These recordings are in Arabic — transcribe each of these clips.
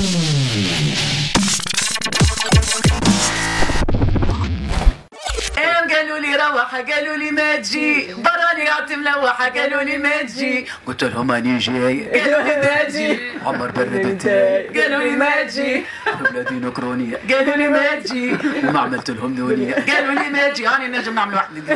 قالوا لي روحه، قالوا لي ما تجي، براني قعدت ملوحه، قالوا لي ما تجي، قلت لهم اني جاي، قالوا لي ما تجي، عمر برد التاي، قالوا لي ما تجي، اولادي نكرونيه، قالوا لي ما تجي، وما عملت لهم دونيه، قالوا لي ما تجي، هاني نجم نعمل واحد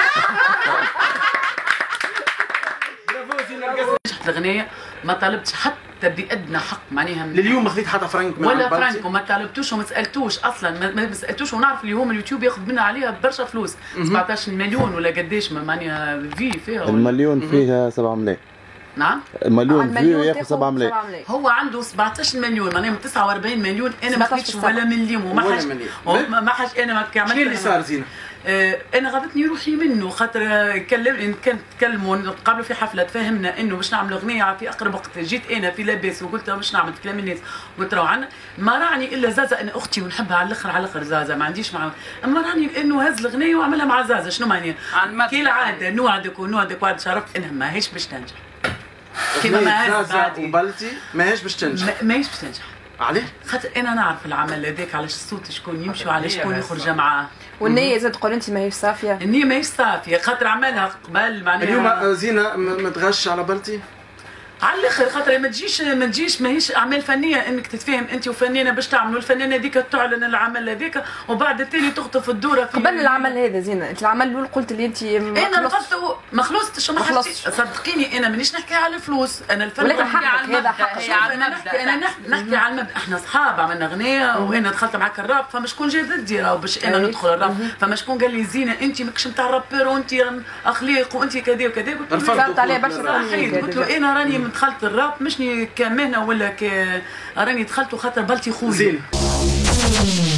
الاغنيه ما طلبتش حتى بادنى حق معناها لليوم ما خذيت حتى فرانك ولا فرانك، وما طلبتوش وما سالتوش اصلا، ما سالتوش، ونعرف اليوم اليوتيوب ياخذ منا عليها برشا فلوس 17 مليون ولا قداش معناها فيها المليون فيها 7 ملايين. نعم المليون فيه ياخذ 7 ملايين. هو عنده 17 مليون معناها من 49 مليون انا ما خذيتش ولا مليون وما حاجه انا ما كعملت. شنو اللي صار زينه؟ انا غضتني روحي منه خاطر كان تكلموا قبلوا في حفله تفاهمنا انه باش نعمل اغنيه في اقرب وقت، جيت انا في لاباس وقلت باش نعمل كلام الناس، قلت راهو عندنا ما راني الا زازا، انا اختي ونحبها على الاخر على الاخر زازا ما عنديش معاه، اما راني لانه هز الاغنيه وعملها مع زازا شنو معناها كي العاده نوعدك وعد شرفت انها ماهيش باش تنجح كيما ما زازا وبلتي ماهيش باش تنجح. ماهيش باش تنجح عليه؟ خاطر انا نعرف العمل هذاك علاش الصوت شكون يمشي وعلاش شكون يخرج معاه. والنية زاد تقول انت ماهيش صافيه. النية ماهيش صافيه خاطر عملها قبل معناها. اليوم زينه ما تغش على بلتي؟ على الاخر خاطر ما تجيش ماهيش اعمال فنيه انك تتفاهم انت وفنانه باش تعملوا الفنانه هذيك تعلن العمل هذاك وبعد التالي تخطف الدوره في قبل العمل هذا زينه. انت العمل الاول قلت اللي انت انا ما خلصتش وما حسيتش صدقيني انا مانيش نحكي على الفلوس، انا الفن ولكن حقك هذا حقك. انا نحكي على المبدا، احنا اصحاب عملنا اغنيه وانا دخلت معاك الراب فما شكون جا ضدي راهو باش انا ندخل الراب، فما شكون قال لي زينه انت ماكش نتاع رابير وانت اخلاق وانت كذا وكذا، قلت عليه برشا. قلت له انا راني دخلت الراب مشني كمهنه ولا راني دخلت خاطر بلتي خويا.